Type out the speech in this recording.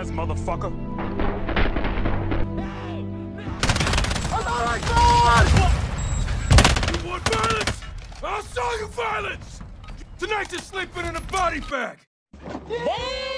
eyes, motherfucker. You want violence? I'll show you violence! Tonight you're sleeping in a body bag! Damn!